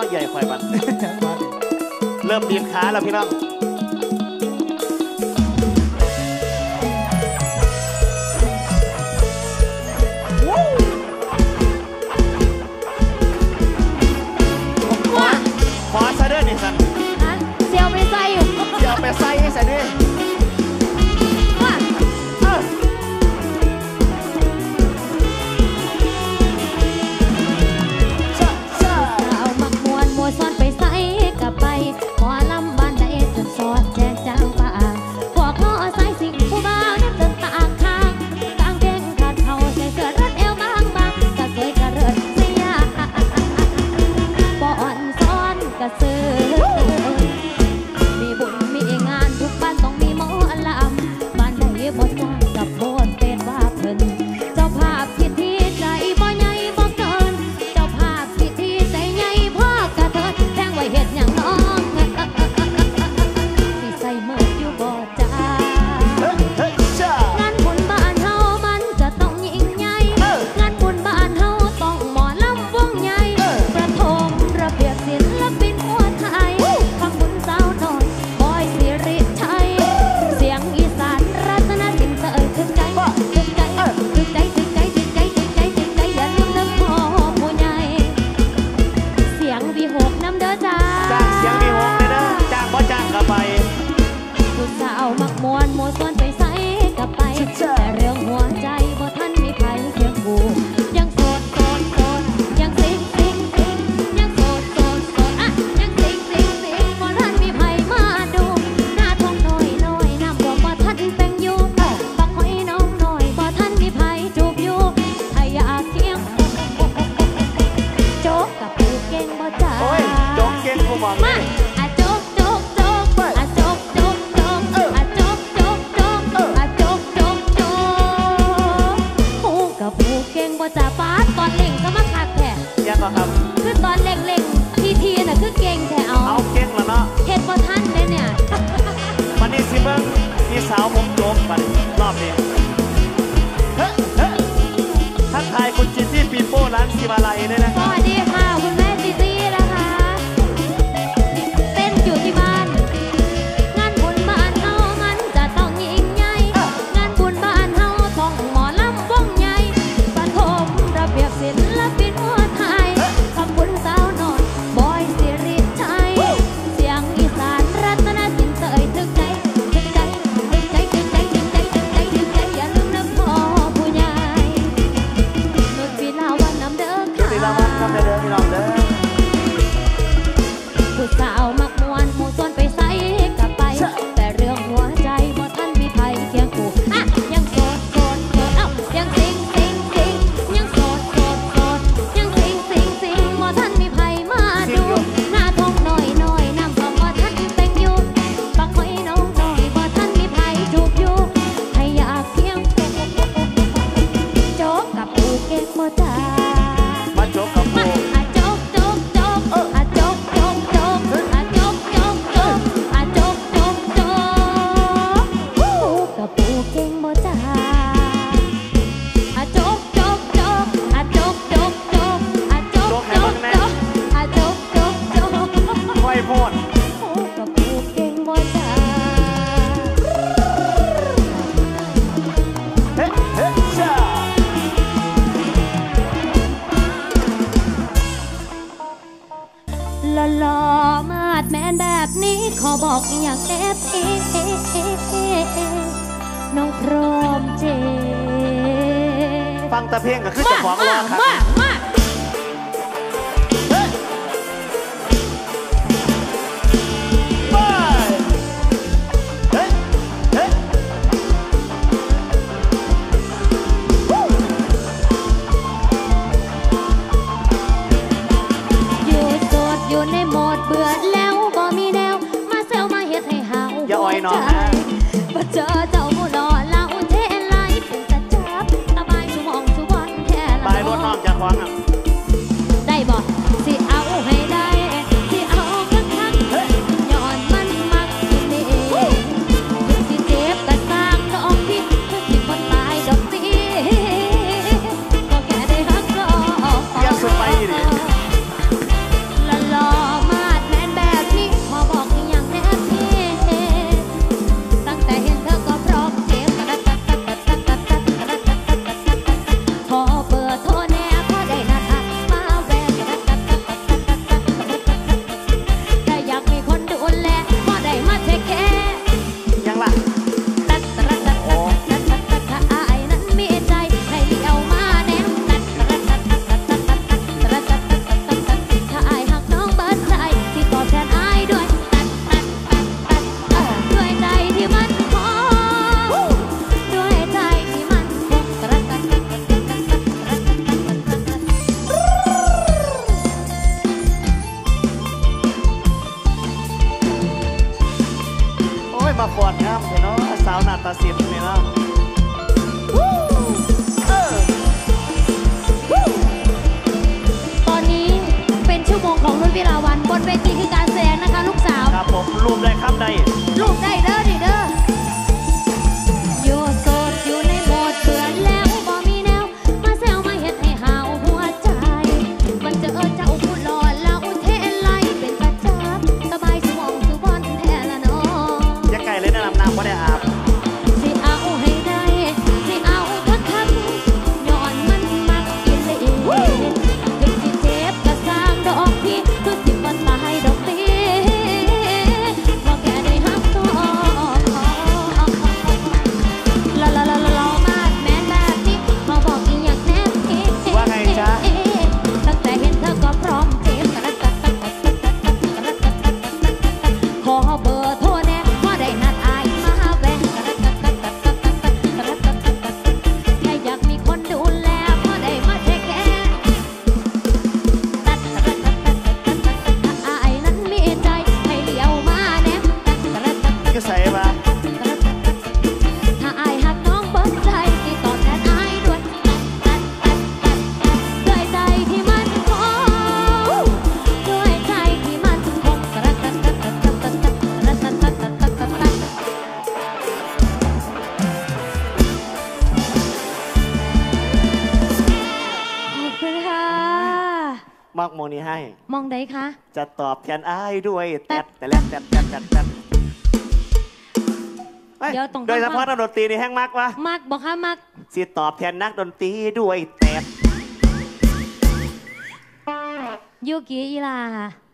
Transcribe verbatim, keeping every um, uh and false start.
ใหญ่ควายบันเริ่มดีดขาแล้วพี่น้องขอซะเด้อนี่สันเสียวไปใส่อยู่เสียวไปใส่ใส่ดิซ่อนไปใส่กับไปหมอลำบ้านใดจนสอดแจงจางป่าพวกล้อใส่สิ่งผู้บ่าวนั่นจนตาข้างกางเกงขาดเขาใส่เสื้อรัดเอวบางบางกระเทยกระเริดเสียบ่อ่อนซ้อนกระซื้อมีบุญมีงานทุกบ้านต้องมีหมอลำบ้านใดบ่จ้างกับโบนเป็นว่าเพิ่นเจ้าภาพคิดที่ใจบ่ใหญ่บ่เกินเจ้าภาพคิดที่ใจใหญ่พ่อกระเทิดแทงไว้เห็ดอย่างน้องที่ใส่เมื่ออยู่บ่จ้างานบุญบ้านเฮามันจะต้องยิ่งใหญ่งานบุญบ้านเฮาต้องหมอลำวงใหญ่ประทมระเบียบศิลปินหัวไทยฟังบุญสาวน้อยบอยสิริชัยเสียงอีสานรัตนสินเตยถึงใจถึงใจถึงใจถึงใจถึงใจถึงใจถึงใจอย่าลืมนึกพ่อผู้ใหญ่เสียงวีหกน้ำเด้อจ้าจ้างเสียงวีหกเลยเด้อจ้างบ่จ้างก็ไปผู้สาวมักมวนโมส่วนไปใส่กับไปแต่เรื่องหัวใจบ่ทันมีใครเคียงคู่ยังโสดโสดโสดยังสิงสิงสิงยังโสดโสดโสดอ่ะยังสิงสิงสิงบ่ทันมีใครมาดูหน้าท้องน้อยน้อยน้ำบ่บ่ทันเป็นอยู่บักหอยน้องน้อยบ่ทันมีใครจูบอยู่ถ้าอยากเคียงโจ๊กกับผู้เก่งบ่จ้าโอ้ยโจ๊กเก่งกูบอกมาอะโจ๊กโจ๊กโจ๊กอะโจ๊กโจ๊กโจ๊กอะโจ๊กโจ๊กโจ๊กอะโจ๊กโจ๊กโจ๊กผู้กับผู้เก่งบ่จ้าป้าตอนเล่งก็มาคักแท้ยังก็ครับคือตอนเล่งเล่งทีทีน่ะคือเก่งแท้เอาเอาเก่งแล้วเนาะเฮ็ดบ่ทันเลยเนี่ยวันนี้สิเบิ่งพี่สาวผมโจ๊กบัดรอบนี้เฮ้เฮ้ทักทายคุณจิตที่ปีโป้ร้านศิวาลัยด้วยนะสวัสดีค่ะคุณแม่จิตตี้นะคะเต้นอยู่ที่บ้านงานบุญบ้านเฮามันจะต้องยิ่งใหญ่งานบุญบ้านเฮาต้องหมอลำวงใหญ่ปฐมระเบียบศิลปินหัวไทยทำบุญสาวน้อยบอยสิริชัยเสียงอีสานรัตนสินเตยถึงใจถึงใจถึงใจถึงใจถึงใจถึงใจถึงใจอย่าลืมนึกพ่อผู้ใหญ่นุชวิลาวันน้ำเด้อค่ะศิลาวันน้ำเด้อพี่น้องเด้อผู้สาวมักมวนหมู่ส่วนไปใส่กับไปแต่เรื่องหัวใจบ่ทันมีใครเคียงคู่อ่ะยังโสดโสดโสดเอ้ายังสิงสิงสิงยังโสดโสดโสดยังสิงสิงสิงบ่ทันมีใครมาดูหน้าท้องน้อยน้อยน้ำก็บ่ทันแต่งอยู่ปักหอยน้องน้อยบ่ทันมีใครจูบอยู่ให้อยากเคียงโจ๊กกับผู้เก่งบ่จ้ามาโจ๊กกับผู้อะโจ๊กโจ๊กโจ๊กอะโจ๊กโจ๊กโจ๊กอะโจ๊กโจ๊กโจ๊กอะโจ๊กโจ๊กโจ๊กผู้กับผู้เก่งบ่จ้าอะโจ๊กโจ๊กโจ๊กอะโจ๊กโจ๊กโจ๊กอะโจ๊กโจ๊กโจ๊กอะโจ๊กโจ๊กโจ๊กไว้โพดผู้กับผู้เก่งบ่จ้าเฮ้เฮ้จ้าหล่อๆมาดแมนแบบนี้ขอบอกอยากเอฟเอน้องพร้อมเจฟังตะเพลงก็คือจะบอกว่าครับมามาอยู่ในโหมดเบื่อแล้วบ่มีแนวมาเซลมาเฮ็ดให้หาวอย่าอ่อยน้องนะบ่เจอเจ้าผู้หล่อเล่าเทไลฟ์เป็นตาจับตาบายสุมองสุวรรณแค่ละบายรถน้องจากฟังอ่ะได้บ่สิเอาให้ได้สิเอาคักคักย้อนมันมักสิเด้สิเจ็บกะสร้างดอกพี่สิบ่ตายดอกสิก็แค่ได้ฮักรออย่าสุดไปดิละลอฏศิลป์นี่เนาะเออตอนนี้เป็นชั่วโมงของรุ่นวิลาวันบนเวทีคือการแสดงนะคะลูกสาวครับผมรูปได้ครับได้ลูกได้เด้อดิเด้ออยู่โสดอยู่ในโหมดเบื่อแล้วบ่มีแนวมาแซวมาเฮ็ดให้หาวหัวใจมันเจอเจ้าผู้หล่อเล่าเทไลเป็นประจำสบายสมองสุวรรณแท้ละเนาะอย่าไก่เลยนะลำน้ำก็ได้อาบสิเอาให้ได้สิเอาทักทักย้อนมันมักกินเลยถึงสิเจ็บก็สร้างดอกพี่คือสิบ่ตายดอกตีพอแค่ได้หักต่อละละละละละมาดแม่นแบบนี้มาบอกอีหยังแน่พี่ว่าไงจ๊ะตั้งแต่เห็นเธอก็พร้อมเจ็บขอเบอร์โทรแน่ว่าได้นัดอายมาแบ่งแค่อยากมีคนดูแลพอได้มาเทคแคร์อายนั้นมีใจให้เลี้ยวมาแน่ก็ใส่มาถ้าอายหักน้องเบิ้ลใจสิตอบแทนอายด้วยด้วยใจที่มันคงด้วยใจที่มันคงขอบคุณค่ะมอกโมนี้ให้มองได้คะจะตอบแทนอ้ายด้วยแตดแต่แล้วแตดแตดแตดแตดเฮ้ยเดี๋ยวตรงโดยเฉพาะนักดนตรีนี่แห้งมากวะมักบอกค่ะมักสิตอบแทนนักดนตรีด้วยแตดยูกิอีลาค่ะ